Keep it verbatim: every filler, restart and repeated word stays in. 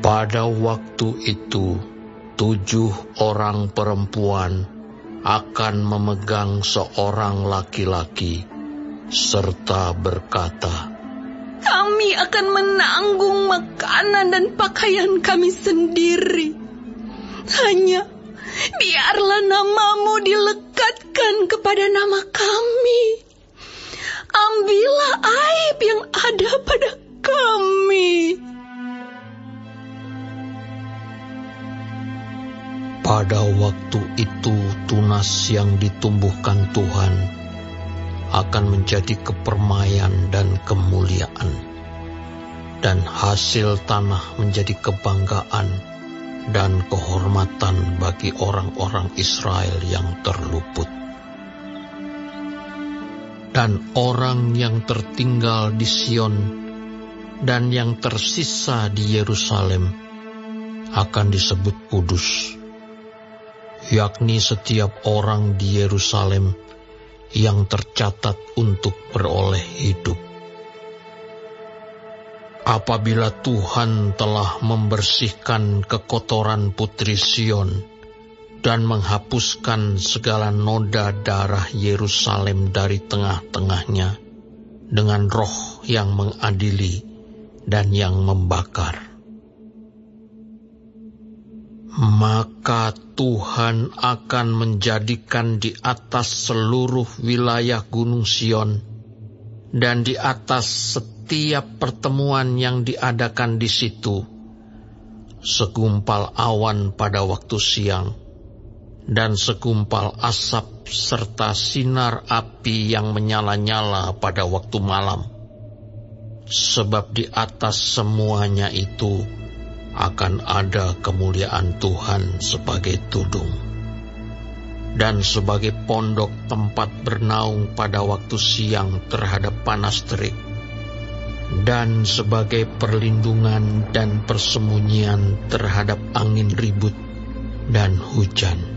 Pada waktu itu, tujuh orang perempuan akan memegang seorang laki-laki, serta berkata, "Kami akan menanggung makanan dan pakaian kami sendiri. Hanya biarlah namamu dilekatkan kepada nama kami. Ambillah aib yang ada pada kami." Pada waktu itu tunas yang ditumbuhkan Tuhan akan menjadi kepermaian dan kemuliaan, dan hasil tanah menjadi kebanggaan dan kehormatan bagi orang-orang Israel yang terluput. Dan orang yang tertinggal di Sion dan yang tersisa di Yerusalem akan disebut kudus, yakni setiap orang di Yerusalem yang tercatat untuk beroleh hidup. Apabila Tuhan telah membersihkan kekotoran putri Sion dan menghapuskan segala noda darah Yerusalem dari tengah-tengahnya dengan roh yang mengadili dan yang membakar, maka Tuhan akan menjadikan di atas seluruh wilayah Gunung Sion dan di atas setiap pertemuan yang diadakan di situ segumpal awan pada waktu siang dan segumpal asap serta sinar api yang menyala-nyala pada waktu malam. Sebab di atas semuanya itu akan ada kemuliaan Tuhan sebagai tudung, dan sebagai pondok tempat bernaung pada waktu siang terhadap panas terik, dan sebagai perlindungan dan persembunyian terhadap angin ribut dan hujan.